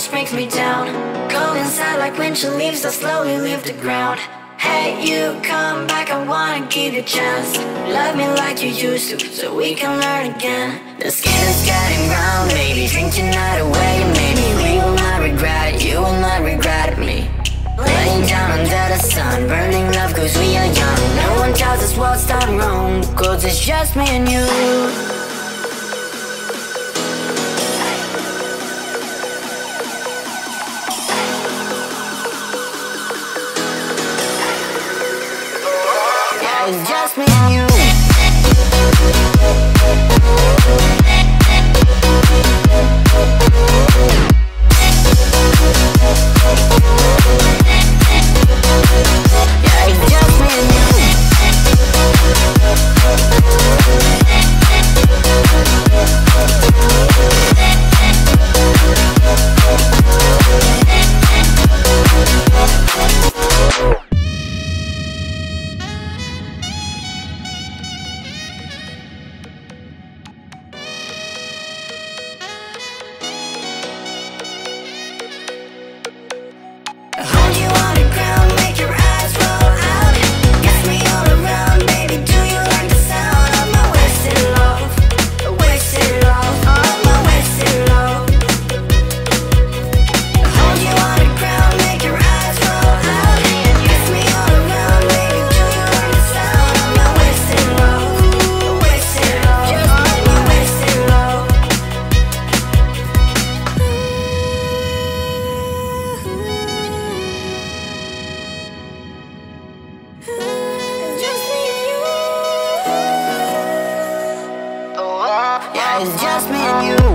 just brings me down. Go inside like windshield leaves that slowly leave the ground. Hey, you come back, I wanna give you a chance. Love me like you used to, so we can learn again. The skin is getting brown, baby, drink your night away. Maybe we will not regret it, you will not regret me. Laying down under the sun, burning love cause we are young. No one tells us what's done wrong, cause it's just me and you. It's just me and you. Yeah, it's just me and you. Hold you on the ground, make your eyes roll out. Kiss me all around, baby, do you like the sound of my wasted love? Wasted love, of my wasted love. Hold you on the ground, make your eyes roll out. Kiss me all around, baby, do you like the sound of my wasted love? Wasted love, of my wasted love. Yeah, it's just me and you.